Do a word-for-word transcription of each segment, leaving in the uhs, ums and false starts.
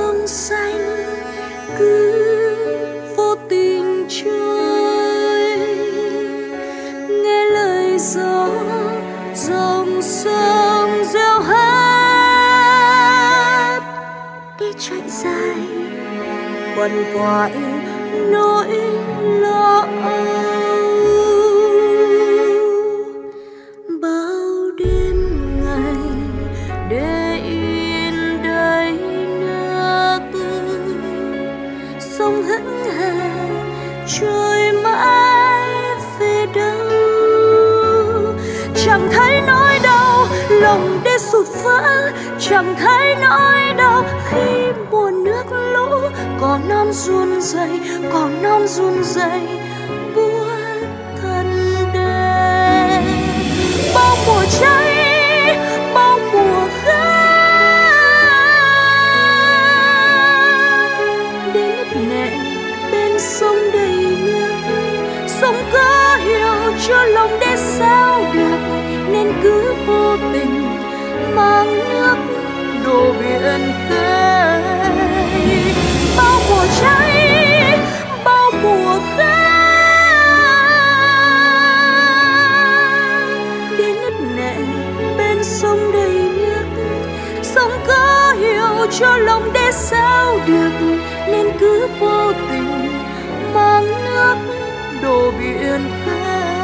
sương xanh cứ vô tình trôi, nghe lời gió dòng sông reo hát đi chạy dài quằn quại nỗi lo âu. Bao đêm ngày để yên đầy nước sông hững hờ trôi mãi về đâu, chẳng thấy nỗi đau lòng để sụt vỡ, chẳng thấy nỗi đau khi mùa nước lũ cỏ non run rẩy, cỏ non run rẩy buốt thân đê. Bao mùa cháy, bao mùa khát đến nứt nẻ bên sông đầy nước, sông có hiểu cho lòng để sao được nên cứ vô tình mang nước đổ biển khơi. Bao mùa cháy, bao mùa khát đến nứt nẻ bên sông đầy nước, sông có hiểu cho lòng để sao được nên cứ vô tình mang nước đổ biển khơi.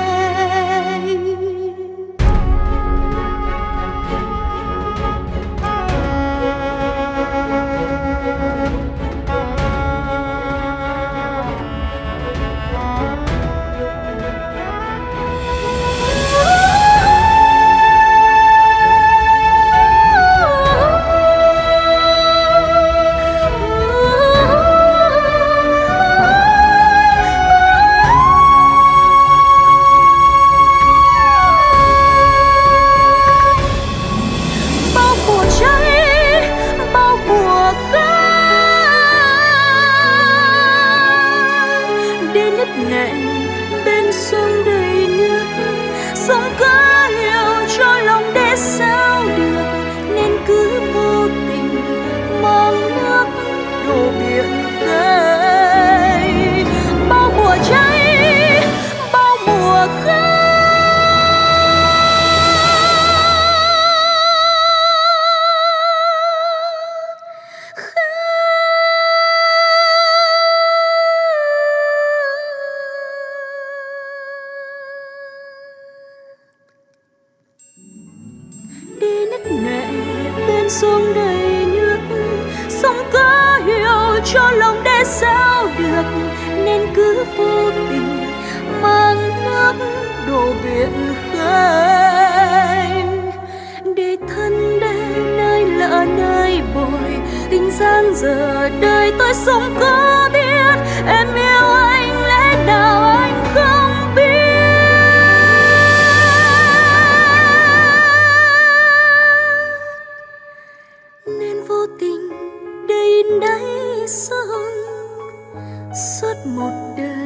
Bên sông đầy nước, sông có hiểu cho lòng để sao được nên cứ vô tình mang nước đổ biển khơi. Bao mùa cháy, bao mùa khát đi nứt nẻ bên sông đầy nước, sông có hiểu cho lòng để sao được nên cứ vô tình mang nước đổ biển khơi. Để thân đê nơi lỡ nơi bồi, tình gian giờ đời tôi sống có biết em yêu anh lẽ nào anh không biết. Vô tình đến đáy sông suốt một đời.